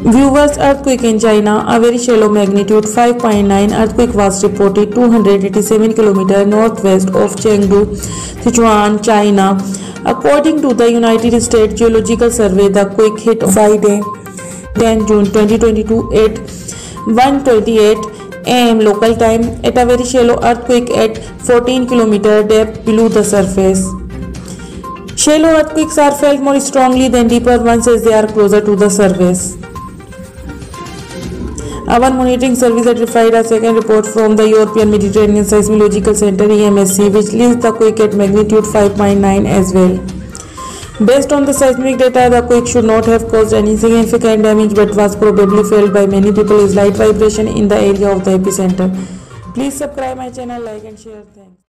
Viewers, earthquake in China, a very shallow magnitude 5.9 earthquake was reported 287 km northwest of Chengdu, Sichuan, China. According to the United States Geological Survey, the quake hit on Friday, 10 June 2022 at 1:28 am local time at a very shallow earthquake at 14 km depth below the surface. Shallow earthquakes are felt more strongly than deeper ones as they are closer to the surface. Our monitoring service identified a second report from the European Mediterranean Seismological Center (EMSC), which lists the quake at magnitude 5.9 as well. Based on the seismic data, the quake should not have caused any significant damage but was probably felt by many people as light vibration in the area of the epicenter. Please subscribe my channel, like and share. Thanks.